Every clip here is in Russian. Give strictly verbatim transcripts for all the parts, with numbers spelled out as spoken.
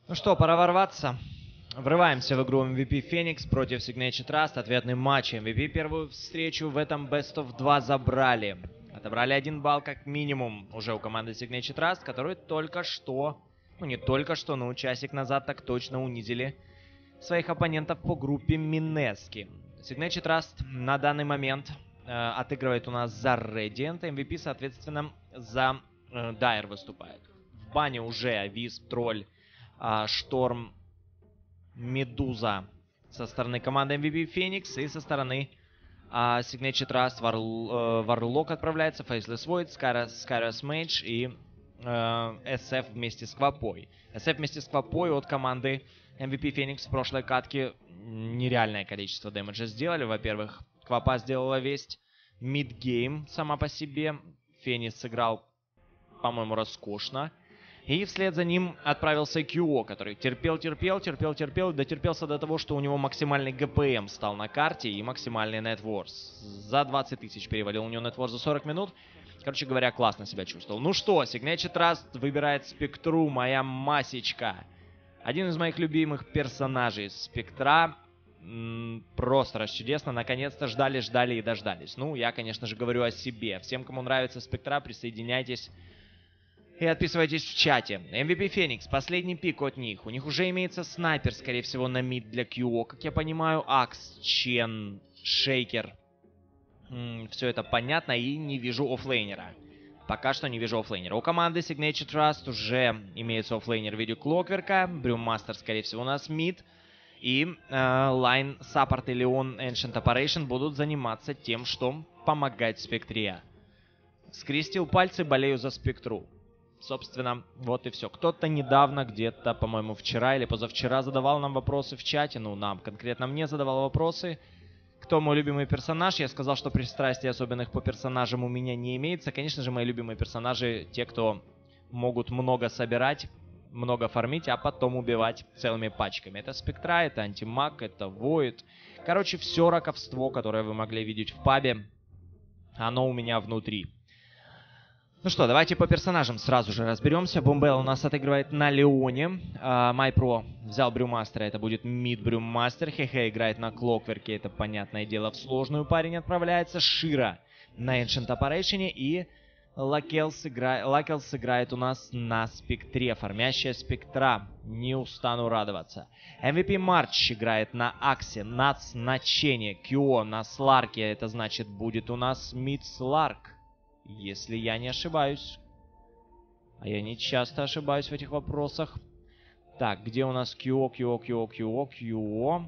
Ну что, пора ворваться. Врываемся в игру эм ви пи Phoenix против Signature Trust. Ответный матч. эм ви пи первую встречу в этом Best of два забрали. Отобрали один балл как минимум уже у команды Signature Trust, которые только что, ну не только что, но часик назад так точно унизили своих оппонентов по группе Минески. Signature Trust на данный момент э, отыгрывает у нас за Radiant. эм ви пи, соответственно, за э, Dire выступает. В бане уже Висп, Тролль, э, Шторм, Медуза со стороны команды эм ви пи Phoenix и со стороны а, Signature Trust Warlock отправляется, Faceless Void, Skyrus Mage и э, эс эф вместе с Квапой. эс эф вместе с Квапой от команды эм ви пи Phoenix в прошлой катке нереальное количество дэмэджа сделали. Во-первых, Квапа сделала весь мидгейм сама по себе. Феникс сыграл, по-моему, роскошно. И вслед за ним отправился кью о, который терпел, терпел, терпел, терпел, дотерпелся до того, что у него максимальный джи пи эм стал на карте и максимальный нетворс. За двадцать тысяч перевалил у него нетворс за сорок минут. Короче говоря, классно себя чувствовал. Ну что, Signature Trust выбирает Спектру, моя масечка. Один из моих любимых персонажей. Спектра м-м, просто расчудесно. Наконец-то ждали, ждали и дождались. Ну, я, конечно же, говорю о себе. Всем, кому нравится Спектра, присоединяйтесь и отписывайтесь в чате. эм ви пи Phoenix, последний пик от них. У них уже имеется снайпер, скорее всего, на мид для кью о. Как я понимаю, Акс, Чен, Шейкер. М-м, все это понятно, и не вижу оффлейнера. Пока что не вижу оффлейнера. У команды Signature Trust уже имеется оффлейнер в виде Клокверка. Брюммастер, скорее всего, у нас мид. И Лайн Саппорт и Леон Ancient Operation будут заниматься тем, что помогать Спектре. Скрестил пальцы, болею за Спектру. Собственно, вот и все. Кто-то недавно, где-то, по-моему, вчера или позавчера задавал нам вопросы в чате. Ну, нам, конкретно мне задавал вопросы. Кто мой любимый персонаж? Я сказал, что пристрастий особенных по персонажам у меня не имеется. Конечно же, мои любимые персонажи те, кто могут много собирать, много фармить, а потом убивать целыми пачками. Это Спектра, это Антимаг, это Void. Короче, все раковство, которое вы могли видеть в пабе, оно у меня внутри. Ну что, давайте по персонажам сразу же разберемся. Бомбел у нас отыгрывает на Леоне. Майпро взял Брюмастера, это будет мид Брюмастер. Хе-хе играет на Клокверке, это, понятное дело, в сложную парень отправляется. Шира на Ancient Operation. И Лакелс, игра... Лакелс играет у нас на Спектре. Фармящая Спектра. Не устану радоваться. эм ви пи Марч играет на Аксе. Нац на Чене. кью о на Сларке. Это значит, будет у нас мид Сларк. Если я не ошибаюсь. А я не часто ошибаюсь в этих вопросах. Так, где у нас кью о, кью о, кью о, кью о, кью о?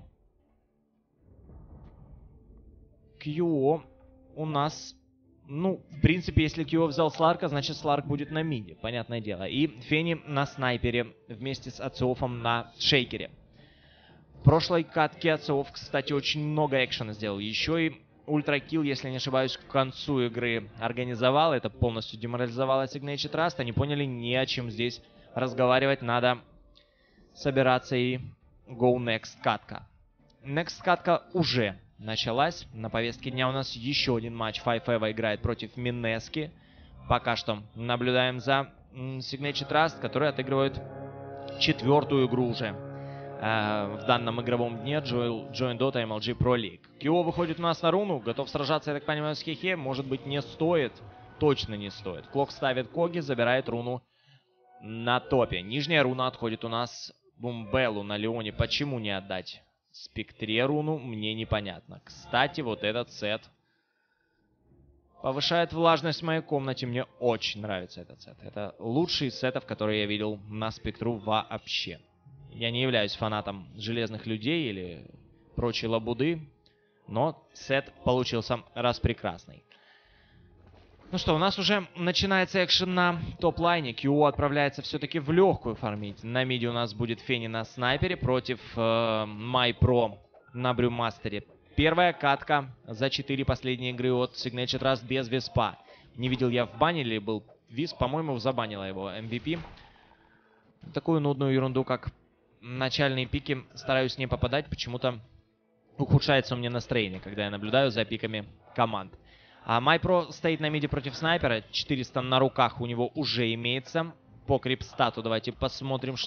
кью о у нас... Ну, в принципе, если кью о взял Сларка, значит Сларк будет на миде, понятное дело. И Фени на снайпере вместе с Ациофом на Шейкере. В прошлой катке Ациоф, кстати, очень много экшена сделал. Еще и Ультракилл, если не ошибаюсь, к концу игры организовал. Это полностью деморализовало Signature Trust. Они поняли, не о чем здесь разговаривать. Надо собираться и go next катка. Next катка уже началась. На повестке дня у нас еще один матч. файв Эва играет против Минески. Пока что наблюдаем за Signature Trust, которые отыгрывают четвертую игру уже в данном игровом дне Join Dota эм эл джи Pro League. кью о выходит у нас на руну, готов сражаться, я так понимаю, с Хехе. Может быть, не стоит, точно не стоит. Клок ставит Коги, забирает руну на топе. Нижняя руна отходит у нас Бумбелу на Леоне. Почему не отдать Спектре руну, мне непонятно. Кстати, вот этот сет повышает влажность в моей комнате. Мне очень нравится этот сет. Это лучший из сетов, которые я видел на Спектру вообще. Я не являюсь фанатом железных людей или прочей лабуды, но сет получился раз прекрасный. Ну что, у нас уже начинается экшен на топ-лайне. кью о отправляется все-таки в легкую фармить. На миде у нас будет Фени на снайпере против э, Майпро на Брюмастере. Первая катка за четыре последние игры от Signature Trust без Виспа. Не видел я в бане или был Висп, по-моему, забанила его эм ви пи. Такую нудную ерунду, как начальные пики, стараюсь не попадать. Почему-то ухудшается у меня настроение, когда я наблюдаю за пиками команд. А Майпро стоит на миде против снайпера. четыреста на руках у него уже имеется. По крипстату давайте посмотрим, что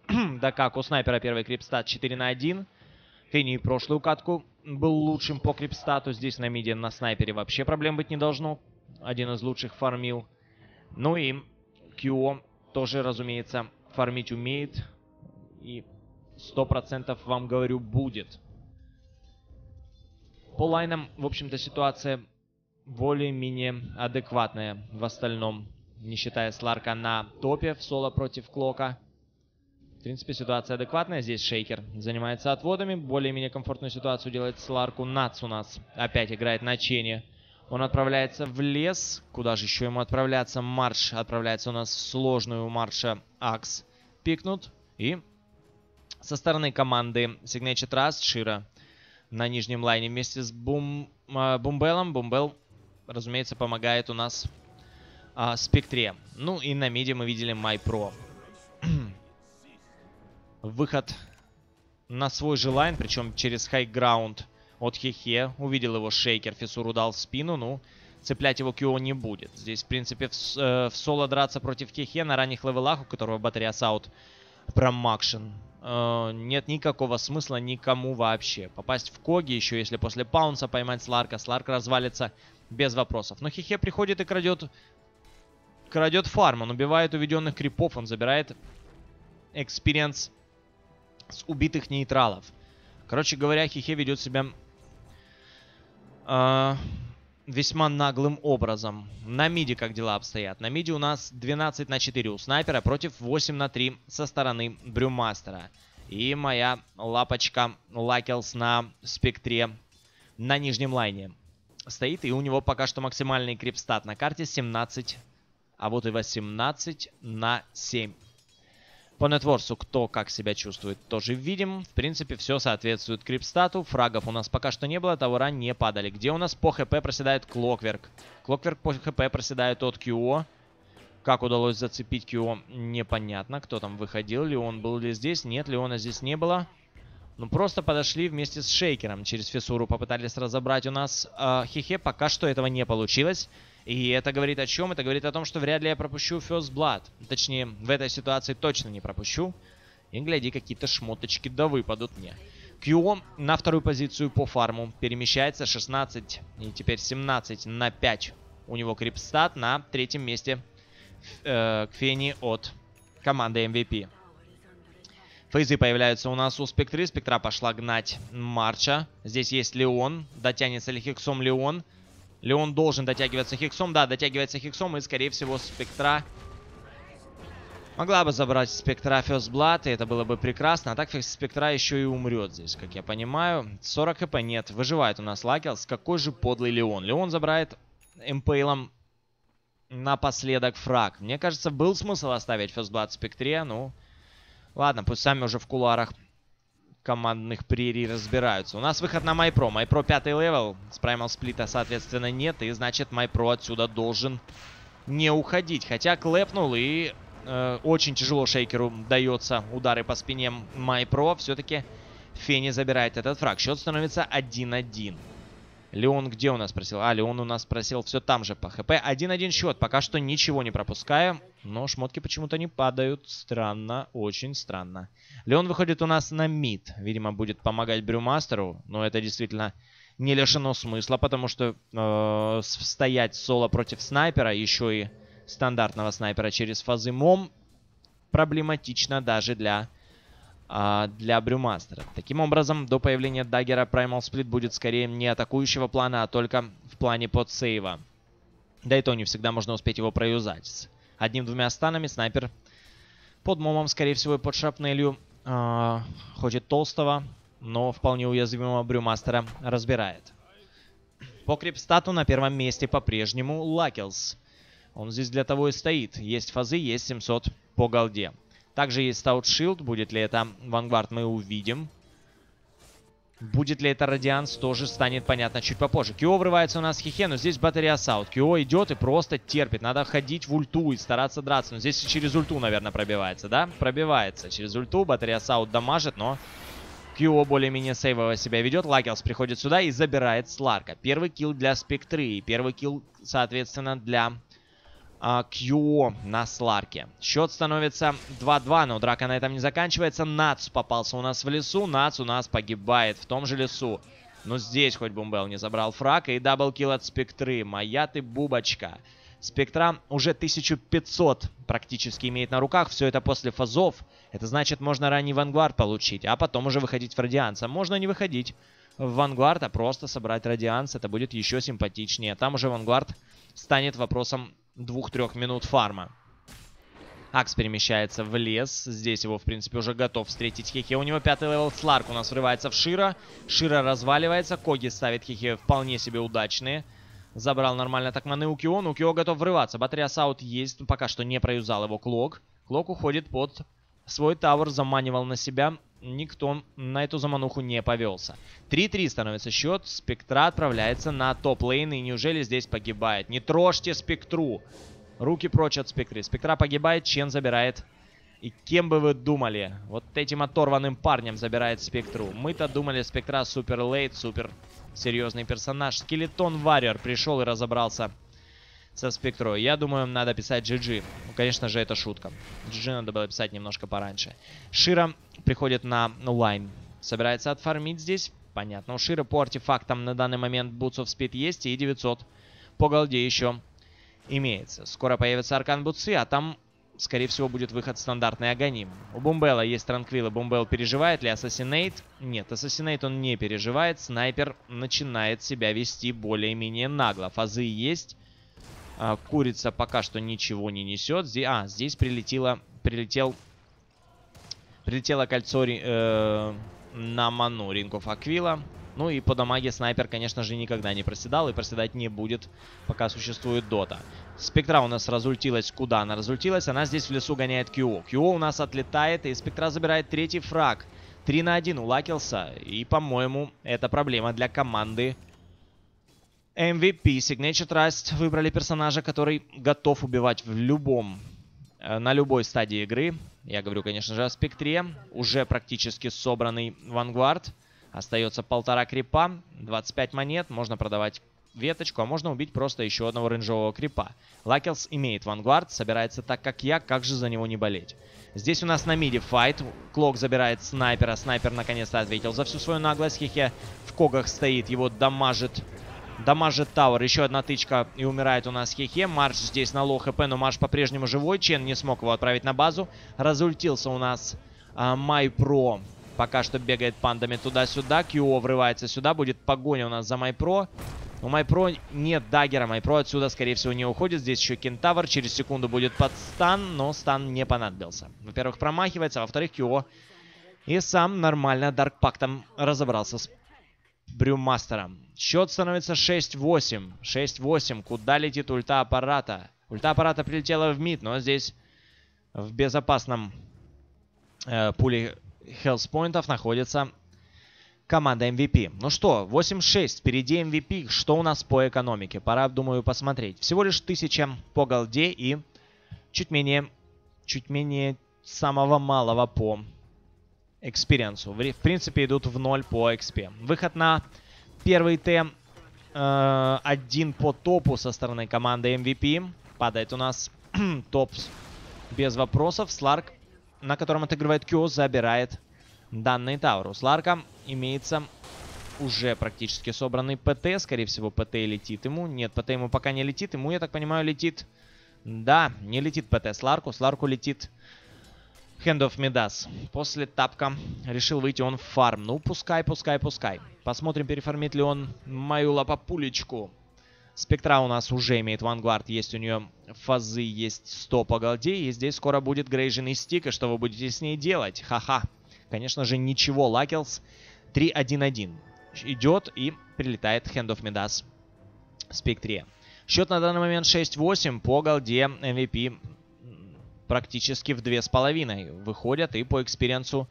Да как, у снайпера первый крипстат четыре на один. Фенни прошлую катку был лучшим по крипстату. Здесь на миде на снайпере вообще проблем быть не должно. Один из лучших фармил. Ну и Кьюо тоже, разумеется, фармить умеет. И сто процентов вам говорю, будет. По лайнам, в общем-то, ситуация более-менее адекватная в остальном. Не считая Сларка на топе в соло против Клока. В принципе, ситуация адекватная. Здесь Шейкер занимается отводами. Более-менее комфортную ситуацию делает Сларку. Нац у нас опять играет на чене. Он отправляется в лес. Куда же еще ему отправляться? Марш отправляется у нас в сложную. У Марша Акс пикнут. И со стороны команды Signature Trust Шира на нижнем лайне вместе с Бум, э, Бумбелом. Бумбел, разумеется, помогает у нас э, Спектре. Ну и на миде мы видели MyPro. Выход на свой же лайн, причем через хайграунд от Хехе. Увидел его Шейкер, Фисуру дал в спину, ну, цеплять его Кьюо не будет. Здесь, в принципе, в, э, в соло драться против Хехе на ранних левелах, у которого батарея саут промакшен, э, нет никакого смысла никому вообще. Попасть в Коги, еще если после паунса поймать Сларка, Сларк развалится без вопросов. Но Хехе приходит и крадет, крадет фарм, он убивает уведенных крипов, он забирает экспириенс с убитых нейтралов. Короче говоря, Хехе ведет себя э, весьма наглым образом. На миде как дела обстоят? На миде у нас двенадцать на четыре у снайпера против восемь на три со стороны Брюмастера. И моя лапочка Лакелс на Спектре на нижнем лайне стоит. И у него пока что максимальный крипстат на карте семнадцать, а вот и восемнадцать на семь. По нетворсу кто как себя чувствует, тоже видим. В принципе, все соответствует крипстату. Фрагов у нас пока что не было, товара не падали. Где у нас по хп проседает Клокверк? Клокверк по хп проседает от Кьюо. Как удалось зацепить Кьюо, непонятно. Кто там выходил, Леон был ли здесь? Нет, Леона здесь не было. Ну, просто подошли вместе с Шейкером. Через Фисуру попытались разобрать у нас э, Хехе. Пока что этого не получилось. И это говорит о чем? Это говорит о том, что вряд ли я пропущу First Blood. Точнее, в этой ситуации точно не пропущу. И, гляди, какие-то шмоточки да выпадут мне. Кьюо на вторую позицию по фарму перемещается. шестнадцать и теперь семнадцать на пять. У него крипстат на третьем месте. Э, Кфени от команды эм ви пи. Фейзы появляются у нас у Спектры. Спектра пошла гнать Марча. Здесь есть Леон. Дотянется ли Хексом Леон? Леон должен дотягиваться Хексом. Да, дотягивается Хексом. И, скорее всего, Спектра могла бы забрать Спектра First Blood. И это было бы прекрасно. А так Спектра еще и умрет здесь, как я понимаю. сорок хп нет. Выживает у нас Лакелс. Какой же подлый Леон. Леон забирает Эмпейлом напоследок фраг. Мне кажется, был смысл оставить First Blood Спектре. Ну, ладно, пусть сами уже в кулуарах командных прерий разбираются. У нас выход на MyPro. MyPro пятый левел. С Primal Сплита, соответственно, нет. И, значит, MyPro отсюда должен не уходить. Хотя клэпнул и э, очень тяжело Шейкеру дается удары по спине MyPro. Все-таки Фенни забирает этот фраг. Счет становится один один. Леон где у нас просил? А, Леон у нас просил все там же по хп. один один счет. Пока что ничего не пропускаем. Но шмотки почему-то не падают. Странно. Очень странно. Леон выходит у нас на мид. Видимо, будет помогать Брюмастеру. Но это действительно не лишено смысла. Потому что э, стоять соло против снайпера, еще и стандартного снайпера через фазы мом, проблематично даже для... для Брюмастера. Таким образом, до появления даггера Primal Split будет скорее не атакующего плана, а только в плане подсейва. Да и то не всегда можно успеть его проюзать. С одним-двумя станами снайпер под момом, скорее всего, и под шрапнелью э, хочет толстого, но вполне уязвимого Брюмастера разбирает. По крипстату на первом месте по-прежнему Лакелс. Он здесь для того и стоит. Есть фазы, есть семьсот по голде. Также есть Stout Shield. Будет ли это Vanguard, мы увидим. Будет ли это Радианс, тоже станет понятно чуть попозже. Кьюо врывается у нас в Хехе, но здесь батарея Саут. Кьюо идет и просто терпит. Надо ходить в ульту и стараться драться. Но здесь через ульту, наверное, пробивается, да? Пробивается через ульту. Батарея Саут дамажит, но Кьюо более-менее сейвово себя ведет. Лакелс приходит сюда и забирает Сларка. Первый килл для Спектры. И первый килл, соответственно, для а, Кью на Сларке. Счет становится два-два, но драка на этом не заканчивается. Нац попался у нас в лесу. Нац у нас погибает в том же лесу. Но здесь хоть Бумбел не забрал фраг. И даблкил от Спектры. Моя ты бубочка. Спектра уже тысячу пятьсот практически имеет на руках. Все это после фазов. Это значит, можно ранний Вангвард получить, а потом уже выходить в Радианс. А можно не выходить в Вангвард, а просто собрать Радианс. Это будет еще симпатичнее. Там уже Вангвард станет вопросом двух-трех минут фарма. Акс перемещается в лес. Здесь его, в принципе, уже готов встретить Хихе. У него пятый левел. Сларк у нас врывается в Шира. Шира разваливается. Коги ставит Хихе вполне себе удачные. Забрал нормально так маны у Кио. У Кио готов врываться. Батарея Саут есть. Пока что не проюзал его Клок. Клок уходит под свой тавер. Заманивал на себя. Никто на эту замануху не повелся. три-три становится счет. Спектра отправляется на топ-лейн. И неужели здесь погибает? Не трожьте Спектру. Руки прочь от Спектры. Спектра погибает. Чен забирает. И кем бы вы думали? Вот этим оторванным парнем забирает Спектру. Мы-то думали, Спектра супер лейт, супер серьезный персонаж. Скелетон Варриор пришел и разобрался со Спектрой. Я думаю, надо писать джи джи. Ну, конечно же, это шутка. джи джи надо было писать немножко пораньше. Шира приходит на лайн. Собирается отфармить здесь. Понятно. У Шира по артефактам на данный момент Boots of Speed есть. И девятьсот по голде еще имеется. Скоро появится Аркан Бутсы, а там, скорее всего, будет выход стандартный Аганим. У Бумбела есть Транквилл, и Бумбел переживает ли Ассасинейт? Нет, Ассасинейт он не переживает. Снайпер начинает себя вести более-менее нагло. Фазы есть. А, курица пока что ничего не несет. Здесь, а, здесь прилетело, прилетел, прилетело кольцо э, на ману Ринков Аквила. Ну и по дамаге снайпер, конечно же, никогда не проседал и проседать не будет, пока существует дота. Спектра у нас разультилась. Куда она разультилась? Она здесь в лесу гоняет Кью. Кью у нас отлетает, и Спектра забирает третий фраг. три на один у Лакелса. И, по-моему, это проблема для команды эм ви пи. Signature Trust выбрали персонажа, который готов убивать в любом, на любой стадии игры. Я говорю, конечно же, о Спектре. Уже практически собранный Вангвард. Остается полтора крипа, двадцать пять монет, можно продавать веточку, а можно убить просто еще одного рейнджового крипа. Лакелс имеет Вангвард, собирается так, как я, как же за него не болеть. Здесь у нас на миде файт, Клок забирает снайпера, снайпер наконец-то ответил за всю свою наглость. Хихе в когах стоит, его дамажит, дамажит Тауэр, еще одна тычка и умирает у нас Хихе. Марш здесь на лоу хп, но Марш по-прежнему живой, Чен не смог его отправить на базу. Разультился у нас а, Майпро. Пока что бегает пандами туда-сюда. Кью врывается сюда. Будет погоня у нас за Майпро. У Майпро нет даггера. Майпро отсюда, скорее всего, не уходит. Здесь еще Кентавр. Через секунду будет под стан. Но стан не понадобился. Во-первых, промахивается. Во-вторых, Кью и сам нормально Даркпактом разобрался с Брюмастером. Счет становится шесть восемь. шесть восемь. Куда летит ульта аппарата? Ульта аппарата прилетела в мид. Но здесь в безопасном э, пуле хелспоинтов находится команда эм ви пи. Ну что, восемь шесть, впереди эм ви пи. Что у нас по экономике? Пора, думаю, посмотреть. Всего лишь тысяча по голде и чуть менее, чуть менее самого малого по экспириенсу. В принципе, идут в ноль по экспе. Выход на первый Т э, один по топу со стороны команды эм ви пи. Падает у нас топ без вопросов. Сларк, на котором отыгрывает Кью, забирает данный тавер. У Сларка имеется уже практически собранный ПТ. Скорее всего, ПТ летит ему. Нет, ПТ ему пока не летит. Ему, я так понимаю, летит... Да, не летит ПТ Сларку. Сларку летит Hand of Midas. После тапка решил выйти он в фарм. Ну, пускай, пускай, пускай. Посмотрим, перефармит ли он мою лапопулечку. Спектра у нас уже имеет Вангвард, есть у нее фазы, есть сто по голде, и здесь скоро будет грейженный стик, и что вы будете с ней делать? Ха-ха. Конечно же, ничего. Лакелс три один один. Идет и прилетает Hand of Midas Спектре. Счет на данный момент шесть восемь. По голде эм ви пи практически в две с половиной выходят, и по экспириенсу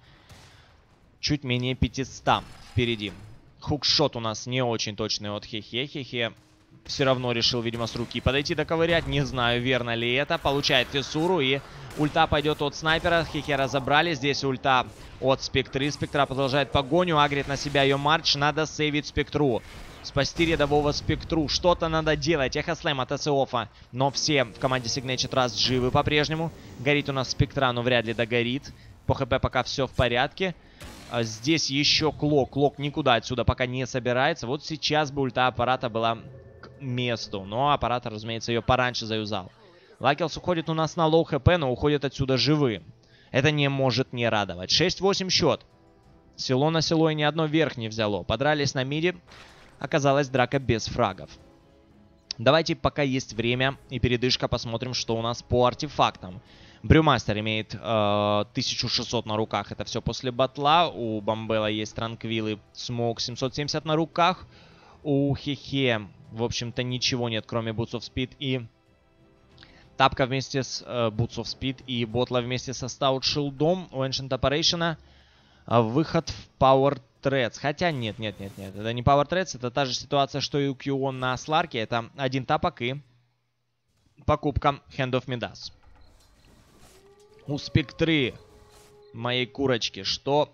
чуть менее пятисот впереди. Хукшот у нас не очень точный от Хихе. Хихе все равно решил, видимо, с руки подойти доковырять. Не знаю, верно ли это. Получает фиссуру, и ульта пойдет от снайпера. Хихе разобрали. Здесь ульта от Спектры. Спектра продолжает погоню. Агрит на себя ее Марч. Надо сейвить Спектру. спасти рядового Спектру. Что-то надо делать. Эхослэм от Эсэофа. Но все в команде Signature Trust живы по-прежнему. Горит у нас Спектра, но вряд ли догорит. По ХП пока все в порядке. А здесь еще Клок. Клок никуда отсюда пока не собирается. Вот сейчас бы ульта аппарата была к месту. Но аппарат, разумеется, ее пораньше заюзал. Лакелс уходит у нас на лоу хп, но уходит отсюда живым. Это не может не радовать. шесть восемь счет. Село на село и ни одно верх не взяло. Подрались на миде. Оказалась драка без фрагов. Давайте, пока есть время и передышка, посмотрим, что у нас по артефактам. Брюмастер имеет э, тысячу шестьсот на руках. Это все после батла. У Бомбела есть Транквилл и Смоук семьсот семьдесят на руках. У Хехе, в общем-то, ничего нет, кроме Boots of Speed и... Тапка вместе с э, Boots of Speed и Ботла вместе со Stout Shield'ом. У Ancient Operation э, выход в Power Threads. Хотя нет, нет, нет, нет. Это не Power Threads. Это та же ситуация, что и у Кью на Сларке. Это один тапок и покупка Hand of Midas. У Спектры, моей курочки, что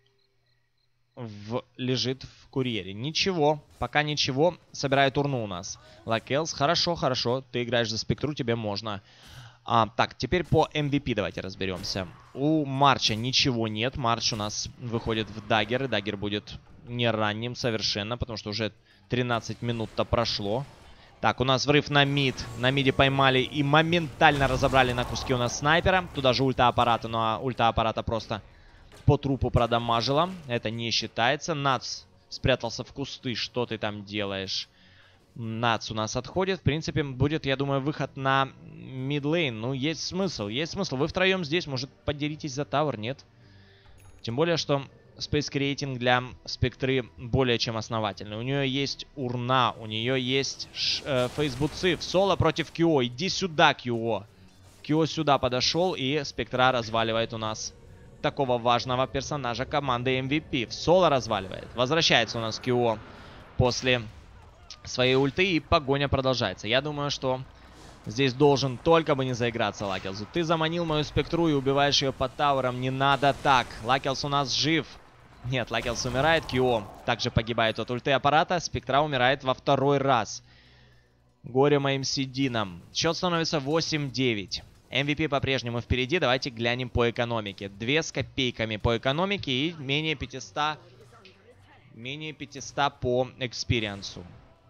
в... лежит в курьере? Ничего, пока ничего. Собирает урну у нас. Лакелс, хорошо, хорошо. Ты играешь за Спектру, тебе можно. А, так, теперь по эм ви пи давайте разберемся. У Марча ничего нет. Марч у нас выходит в даггер. И даггер будет не ранним совершенно, потому что уже тринадцать минут-то прошло. Так, у нас взрыв на мид. На миде поймали и моментально разобрали на куски у нас снайпера. Туда же ульта аппарата, но ульта аппарата просто по трупу продамажила. Это не считается. Нац спрятался в кусты. Что ты там делаешь? Нац у нас отходит. В принципе, будет, я думаю, выход на мидлейн. Ну, есть смысл. Есть смысл. Вы втроем здесь, может, подеритесь за тавер, нет? Тем более, что Space Creating для Спектры более чем основательный. У нее есть урна, у нее есть э, фейсбуцы. В соло против Кьо. Иди сюда, Кьо. Кьо сюда подошел, и Спектра разваливает у нас такого важного персонажа команды эм ви пи. В соло разваливает. Возвращается у нас Кьо после своей ульты, и погоня продолжается. Я думаю, что здесь должен только бы не заиграться Лакелсу. Ты заманил мою Спектру и убиваешь ее под тавером. Не надо так. Лакелс у нас жив. Нет, Лакелс умирает. Кьо также погибает от ульты аппарата. Спектра умирает во второй раз. Горе моим сединам. Счет становится восемь девять. эм ви пи по-прежнему впереди. Давайте глянем по экономике. Две с копейками по экономике и менее пятисот, менее пятисот по экспириенсу.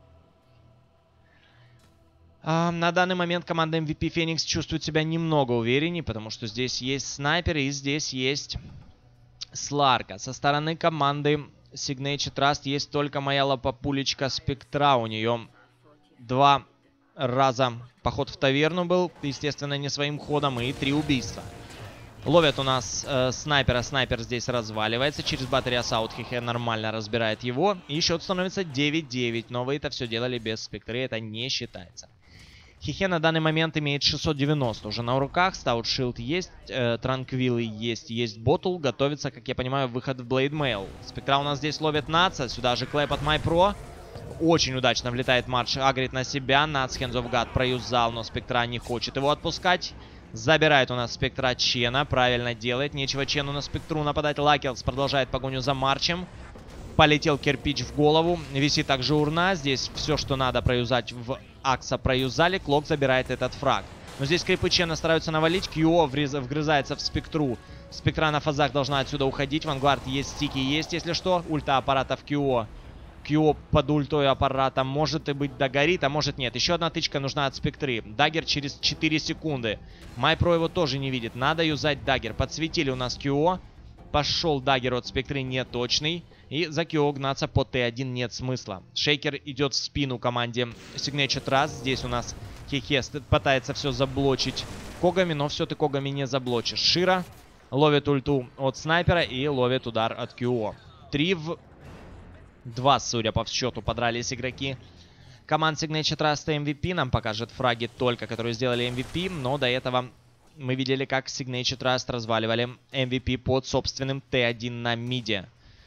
А, на данный момент команда эм ви пи Phoenix чувствует себя немного увереннее, потому что здесь есть снайпер и здесь есть Сларка. Со стороны команды Signature Trust есть только моя лапопулечка Спектра. У нее два раза поход в таверну был, естественно, не своим ходом, и три убийства. Ловят у нас э, снайпера. Снайпер здесь разваливается. Через батарею Assault Хехе нормально разбирает его. И счет становится девять девять. Но вы это все делали без Спектры. Это не считается. Хехе на данный момент имеет шестьсот девяносто уже на руках. Stout Shield есть. Э, Транквиллы есть. Есть Ботл. Готовится, как я понимаю, выход в Blade Mail. Спектра у нас здесь ловит Наца. Сюда же Клэп от MyPro. Очень удачно влетает Марш. Агрит на себя. Нац Hands of God проюзал, но Спектра не хочет его отпускать. Забирает у нас Спектра Чена. Правильно делает. Нечего Чену на Спектру нападать. Лакелс продолжает погоню за Марчем. Полетел кирпич в голову. Висит также урна. Здесь все, что надо проюзать в Акса, проюзали. Клок забирает этот фраг. Но здесь крипы Чена стараются навалить. Кьо вгрызается в Спектру. Спектра на фазах должна отсюда уходить. Вангард есть, стики есть, если что. Ульта аппарата в Кьо. Кьо под ультой аппарата может и быть догорит, а может нет. Еще одна тычка нужна от Спектры. Даггер через четыре секунды. MyPro его тоже не видит. Надо юзать даггер. Подсветили у нас Кьо. Пошел даггер от Спектры неточный. И за Кьо гнаться по Т один нет смысла. Шейкер идет в спину команде Signature Trust. Здесь у нас Хехе пытается все заблочить Когами, но все ты Когами не заблочишь. Шира ловит ульту от снайпера и ловит удар от Кьо. три в два, судя по счету, подрались игроки команд Signature Trust и эм ви пи. Нам покажет фраги только, которые сделали эм ви пи. Но до этого мы видели, как Signature Trust разваливали эм ви пи под собственным Т один на миде.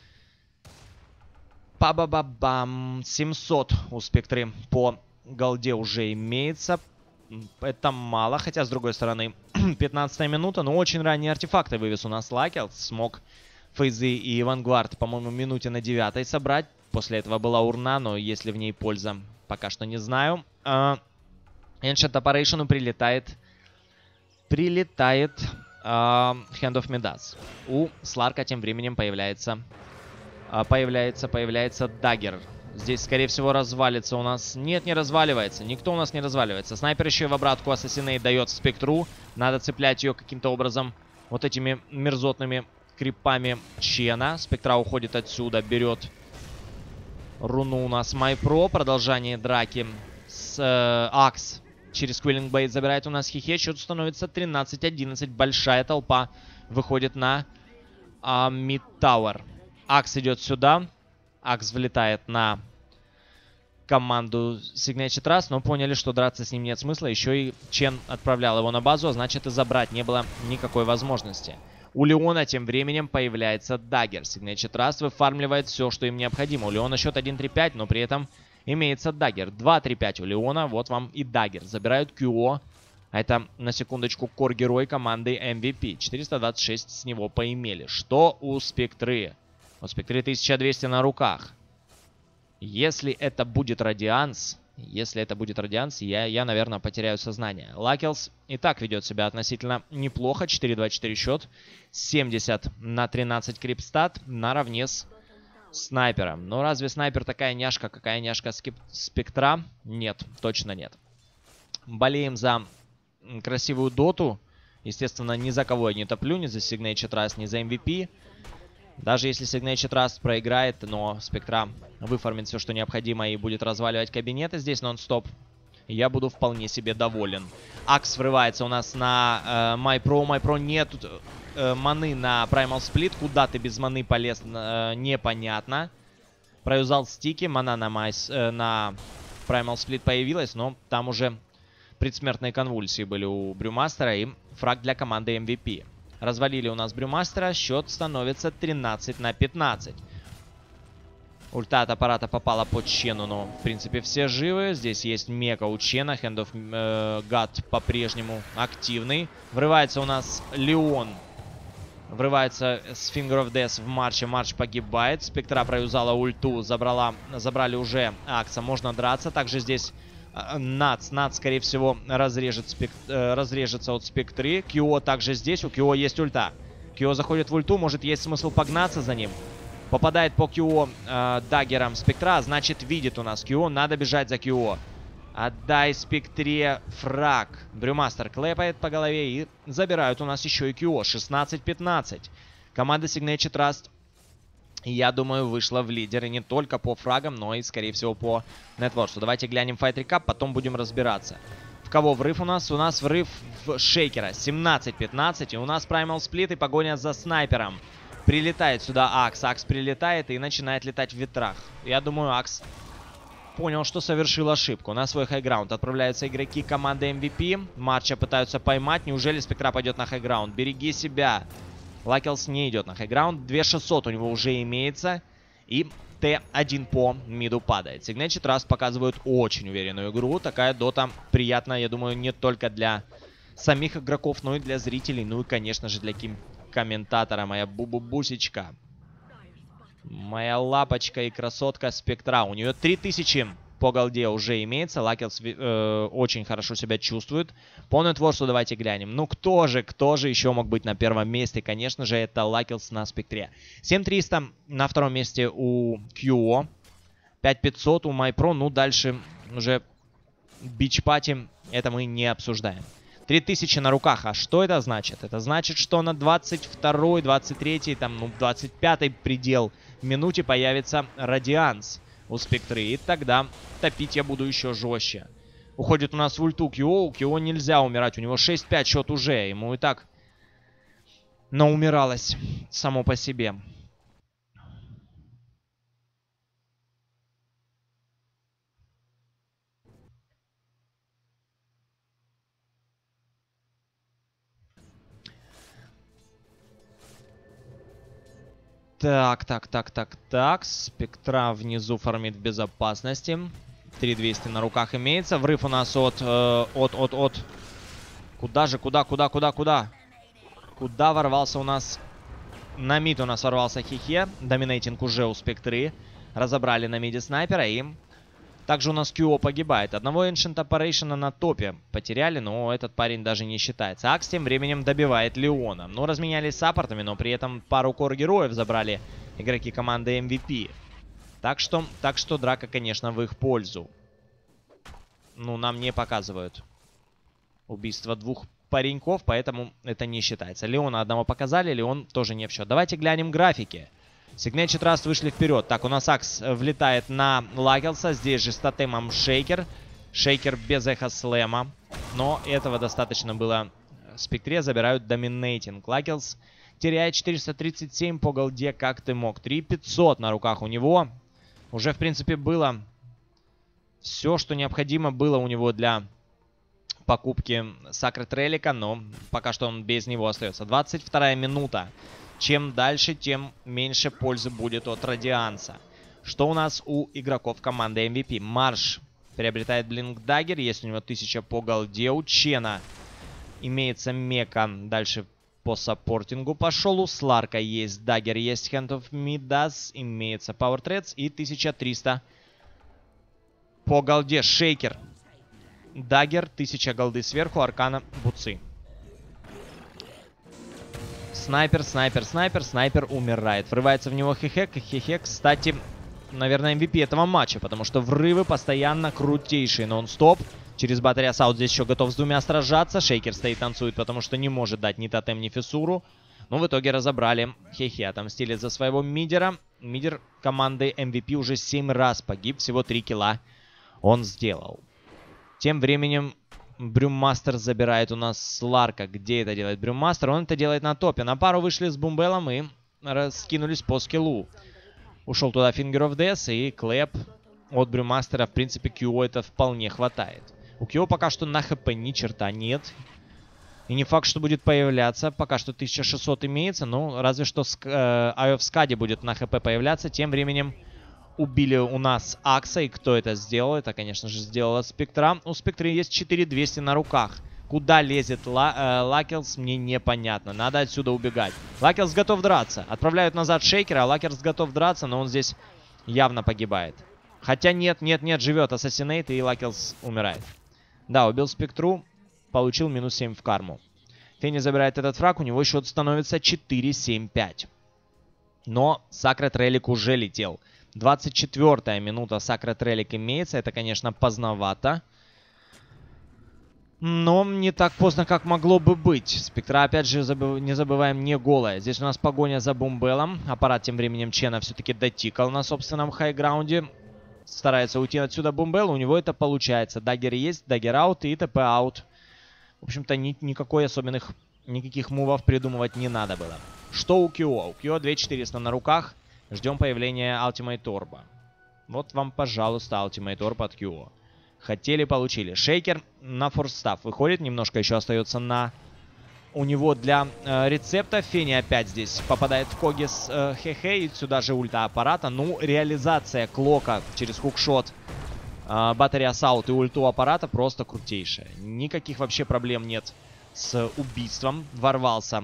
Па-ба-ба-бам. семьсот у Спектры по голде уже имеется. Это мало, хотя, с другой стороны, пятнадцатая минута. Но очень ранние артефакты вывез у нас Лакелс. Смог фейзы и Вангвард, по-моему, минуте на девятой собрать. после этого была урна, но есть ли в ней польза, пока что не знаю. Uh, Ancient Operation прилетает... Прилетает... Uh, Hand of Midas. У Сларка тем временем появляется... Uh, появляется, появляется Даггер. Здесь, скорее всего, развалится у нас... Нет, не разваливается. Никто у нас не разваливается. Снайпер еще и в обратку Assassinate дает Спектру. Надо цеплять ее каким-то образом вот этими мерзотными крипами Чена. Спектра уходит отсюда, берет руну у нас Майпро. Продолжение драки с э, Акс. Через Quilling Blade забирает у нас Хихе. Счет становится тринадцать одиннадцать. Большая толпа выходит на э, Mid Tower. Акс идет сюда. Акс влетает на команду Signature Trust, но поняли, что драться с ним нет смысла. Еще и Чен отправлял его на базу, а значит и забрать не было никакой возможности. У Леона тем временем появляется Даггер. Signature Trust выфармливает все, что им необходимо. У Леона счет один три пять, но при этом имеется Даггер. два три пять у Леона, вот вам и Даггер. Забирают Кьюо. Это, на секундочку, кор-герой команды эм ви пи. четыреста двадцать шесть с него поимели. Что у Спектры? У Спектры тысяча двести на руках. Если это будет Радианс, если это будет Радианс, я, я, наверное, потеряю сознание. Лакелс и так ведет себя относительно неплохо. четыре два четыре счет. семьдесят на тринадцать крипстат наравне с снайпером. Но разве снайпер такая няшка, какая няшка Спектра? Нет, точно нет. Болеем за красивую доту. Естественно, ни за кого я не топлю, ни за Signature Trust, ни за эм ви пи. Даже если Signature Trust проиграет, но Спектра выформит все, что необходимо, и будет разваливать кабинеты здесь нон-стоп, я буду вполне себе доволен. Акс врывается у нас на э, Майпро. Майпро нет э, маны на Primal Split. Куда ты без маны полез, э, непонятно. Проюзал стики. Мана на, майс, э, на Primal Split появилась, но там уже предсмертные конвульсии были у Брюмастера. И фраг для команды эм ви пи. Развалили у нас Брюмастера. Счет становится тринадцать на пятнадцать. Ульта от аппарата попала по Чену, но, в принципе, все живы. Здесь есть мека у Чена. Hand of э, God по-прежнему активный. Врывается у нас Леон. Врывается с Finger of Death в Марче. Марч погибает. Спектра проюзала ульту. Забрала, забрали уже Акса. Можно драться. Также здесь Нац. Нац, скорее всего, разрежет спек... э, разрежется от Спектры. Кьюо также здесь. У Кьюо есть ульта. Кьюо заходит в ульту. Может, есть смысл погнаться за ним. Попадает по Кьюо э, даггером Спектра. Значит, видит у нас Кьюо. Надо бежать за Кьюо. Отдай Спектре фраг. Брюмастер клепает по голове. И забирают у нас еще и Кьюо. шестнадцать пятнадцать. Команда Signature Trust, я думаю, вышла в лидеры не только по фрагам, но и, скорее всего, по нетворсу. Давайте глянем Fight Recap, потом будем разбираться. В кого врыв у нас? У нас врыв в Шейкера. семнадцать пятнадцать. И у нас Primal Split и погоня за снайпером. Прилетает сюда Акс. Акс прилетает и начинает летать в ветрах. Я думаю, Акс понял, что совершил ошибку. На свой хайграунд отправляются игроки команды эм ви пи. Марча пытаются поймать. Неужели Спектра пойдет на хайграунд? Береги себя. Лакелс не идет на хайграунд. две тысячи шестьсот у него уже имеется. И тэ один по миду падает. Signature Trust показывают очень уверенную игру. Такая дота приятна, я думаю, не только для самих игроков, но и для зрителей. Ну и, конечно же, для ким комментатора. Моя бу-бу-бусечка. Моя лапочка и красотка Спектра. У нее три тысячи по голде уже имеется. Лакелс э, очень хорошо себя чувствует. По нетворсу давайте глянем. Ну кто же, кто же еще мог быть на первом месте? Конечно же, это Лакелс на Спектре. семь триста на втором месте у Кьюо. пять пятьсот у Майпро. Ну дальше уже бич-пати. Это мы не обсуждаем. три тысячи на руках. А что это значит? Это значит, что на двадцать второй, двадцать третий, там, ну, двадцать пятый предел минуте появится Радианс у Спектры. И тогда топить я буду еще жестче. Уходит у нас в ульту Кьюо. У Кьюо нельзя умирать. У него шесть пять счет уже. Ему и так наумиралось само по себе. Так, так, так, так, так. Спектра внизу фармит в безопасности. три двести на руках имеется. Врыв у нас от, э, от, от, от. Куда же, куда, куда, куда, куда? Куда ворвался у нас? На мид у нас ворвался Хихе. Доминейтинг уже у Спектры. Разобрали на миде снайпера и... Также у нас Кьюо погибает. Одного Ancient Operation на топе потеряли, но этот парень даже не считается. Акс тем временем добивает Леона. Ну, разменялись с саппортами, но при этом пару кор-героев забрали игроки команды эм ви пи. Так что, так что драка, конечно, в их пользу. Ну, нам не показывают убийство двух пареньков, поэтому это не считается. Леона одного показали, Леон тоже не в счет. Давайте глянем графики. Signature Trust вышли вперед. Так, у нас Акс влетает на Лагелса. Здесь же с тотемом Шейкер. Шейкер без эхо слэма. Но этого достаточно было. Спектре забирают доминейтинг. Лагелс теряет четыреста тридцать семь по голде, как ты мог. три тысячи пятьсот на руках у него. Уже, в принципе, было все, что необходимо было у него для покупки Sacred Relic, но пока что он без него остается. двадцать вторая минута. Чем дальше, тем меньше пользы будет от Радианса. Что у нас у игроков команды эм ви пи? Марш приобретает Блинк Даггер. Есть у него тысяча по голде. У Чена имеется Мека. Дальше по саппортингу пошел. У Сларка есть Даггер, есть Hand of Midas. Имеется Power Threads и тысяча триста по голде. Шейкер. Даггер, тысяча голды сверху. Аркана, Буцы. Снайпер, снайпер, снайпер, снайпер умирает. Врывается в него Хехек. Хехек, кстати, наверное, эм ви пи этого матча, потому что врывы постоянно крутейшие. Нон-стоп. Через батарея Саут здесь еще готов с двумя сражаться. Шейкер стоит, танцует, потому что не может дать ни тотем, ни фиссуру. Но в итоге разобрали. Хехе отомстили за своего мидера. Мидер команды эм ви пи уже семь раз погиб. Всего три килла он сделал. Тем временем... Брюммастер забирает у нас Сларка. Где это делает Брюммастер? Он это делает на топе. На пару вышли с Бумбелом и раскинулись по скиллу. Ушел туда Finger of Death и Клэп от Брюммастера. В принципе, Кьюо это вполне хватает. У Кьюо пока что на хп ни черта нет. И не факт, что будет появляться. Пока что тысяча шестьсот имеется. Ну, разве что э, Eye of Skadi будет на хп появляться. Тем временем... Убили у нас Акса, и кто это сделал? Это, конечно же, сделала Спектра. У Спектры есть четыре тысячи двести на руках. Куда лезет Ла э, Лакелс, мне непонятно. Надо отсюда убегать. Лакелс готов драться. Отправляют назад Шейкера, а Лакелс готов драться, но он здесь явно погибает. Хотя нет, нет, нет, живет Ассасинейт, и Лакелс умирает. Да, убил Спектру, получил минус семь в карму. Фенни забирает этот фраг, у него счет становится четыре семь пять. Но Sacred Relic уже летел. двадцать четвёртая минута, Sacred Relic имеется. Это, конечно, поздновато. Но не так поздно, как могло бы быть. Спектра, опять же, забыв... не забываем, не голая. Здесь у нас погоня за Бумбелом. Аппарат тем временем Чена все-таки дотикал на собственном хайграунде. Старается уйти отсюда Бумбел. У него это получается. Даггер есть, даггер аут и ТП аут. В общем-то, ни... никакой особенных... Никаких мувов придумывать не надо было. Что у Кьюо? У Кьюо две тысячи четыреста на руках. Ждем появления Ultimate Orb. Вот вам, пожалуйста, Ultimate Orb от Кьюо. Хотели, получили. Шейкер на форстав выходит. Немножко еще остается на... У него для э, рецепта. Фенни опять здесь попадает в коги с э, Хехе. И сюда же ульта аппарата. Ну, реализация клока через хукшот, э, батарея Саут и ульту аппарата просто крутейшая. Никаких вообще проблем нет с убийством. Ворвался...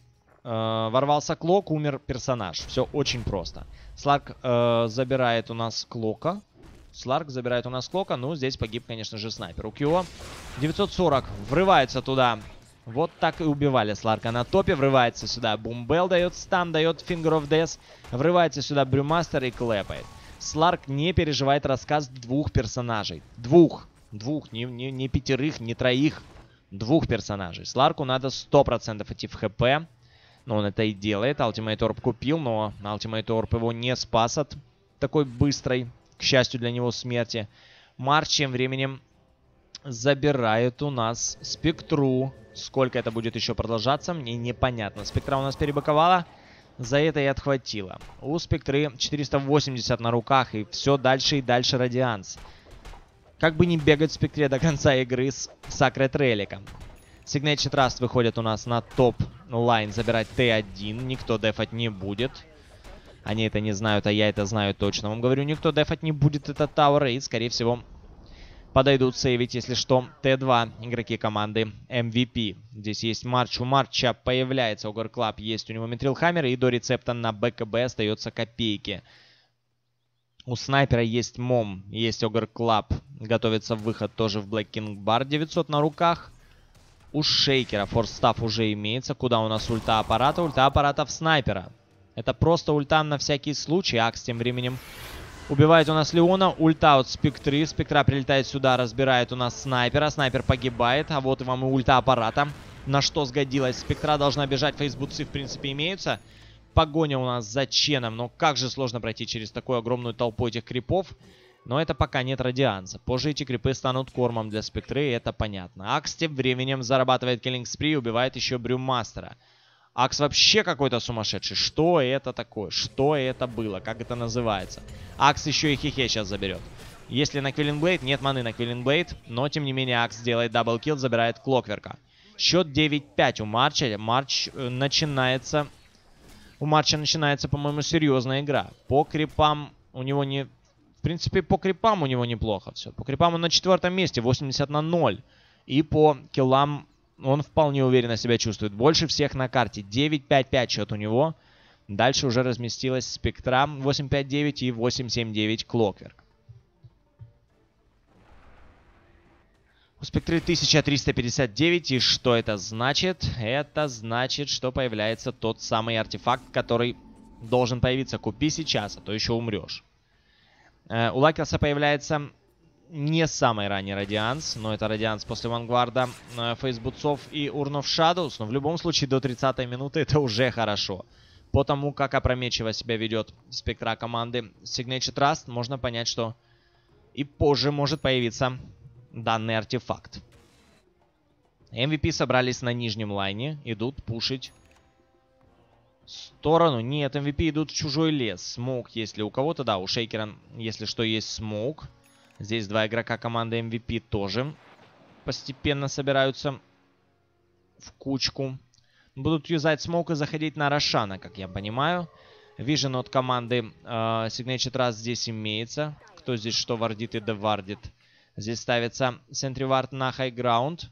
Uh, ворвался Клок, умер персонаж. Все очень просто. Сларк uh, забирает у нас Клока. Сларк забирает у нас Клока. Ну, здесь погиб, конечно же, снайпер. У Кьюо девятьсот сорок. Врывается туда. Вот так и убивали Сларка на топе. Врывается сюда Бумбел, дает стан, дает Finger of Death. Врывается сюда Брюмастер и клэпает. Сларк не переживает рассказ двух персонажей. Двух. Двух. Не, не, не пятерых, не троих. Двух персонажей. Сларку надо сто процентов идти в ХП. Но он это и делает. Ultimate Orb купил, но Ultimate Orb его не спас от такой быстрой, к счастью для него, смерти. Марш тем временем забирает у нас Спектру. Сколько это будет еще продолжаться, мне непонятно. Спектра у нас перебаковала. За это и отхватила. У Спектры четыреста восемьдесят на руках. И все дальше и дальше Радианс. Как бы не бегать в Спектре до конца игры с Sacred Relic. Signature Trust выходит у нас на топ-лайн забирать Т один. Никто дефать не будет. Они это не знают, а я это знаю точно. Вам говорю, никто дефать не будет этот Тауэр. И, скорее всего, подойдут сейвить, если что, Т два игроки команды эм ви пи. Здесь есть Марч. У Марча появляется Огр Клаб. Есть у него Митрил Хаммер. И до рецепта на БКБ остается копейки. У снайпера есть Мом, есть Огр Клаб. Готовится выход тоже в Black King Bar. девятьсот на руках. У Шейкера форстав уже имеется. Куда у нас ульта аппарата? Ульта аппарата в снайпера. Это просто ульта на всякий случай. Акс тем временем убивает у нас Леона. Ульта от Спектры. Спектра прилетает сюда, разбирает у нас снайпера. Снайпер погибает. А вот и вам и ульта аппарата. На что сгодилась. Спектра должна бежать. Фейсбуцы в принципе имеются. Погоня у нас за Ченом. Но как же сложно пройти через такую огромную толпу этих крипов. Но это пока нет радианса. Позже эти крипы станут кормом для Спектры, и это понятно. Акс тем временем зарабатывает киллинг спри и убивает еще Брюмастера. Акс вообще какой-то сумасшедший. Что это такое? Что это было? Как это называется? Акс еще и Хихе сейчас заберет. Если на Квиллинблейд, нет маны на Квиллинблейд, но тем не менее Акс делает даблкилл, забирает Клокверка. Счет девять пять у Марча. Марч э, начинается... У Марча начинается, по-моему, серьезная игра. По крипам у него не... В принципе, по крипам у него неплохо все. По крипам он на четвертом месте, восемьдесят на ноль. И по киллам он вполне уверенно себя чувствует. Больше всех на карте. девять пять пять счет у него. Дальше уже разместилась Спектра восемь пять девять и восемь семь девять Клокверк. У Спектры тысяча триста пятьдесят девять. И что это значит? Это значит, что появляется тот самый артефакт, который должен появиться. Купи сейчас, а то еще умрешь. У Лакелса появляется не самый ранний радианс, но это радианс после Вангварда, Фейсбуцов и Урнов Шадоус. Но в любом случае до тридцатой минуты это уже хорошо. По тому, как опрометчиво себя ведет Спектра команды Signature Trust, можно понять, что и позже может появиться данный артефакт. эм ви пи собрались на нижнем лайне, идут пушить сторону. Нет, эм ви пи идут в чужой лес. Смоук, если у кого-то, да, у Шейкера, если что, есть смоук. Здесь два игрока команды эм ви пи тоже постепенно собираются в кучку. Будут юзать смоук и заходить на Рошана, как я понимаю. Вижен от команды э, Signature Trust здесь имеется. Кто здесь что вардит и девардит. Здесь ставится Sentry Ward на хайграунд.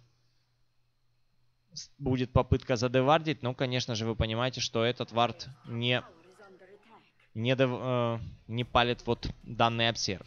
Будет попытка задевардить, но, конечно же, вы понимаете, что этот вард не, не, дев, э, не палит вот данный обсерв.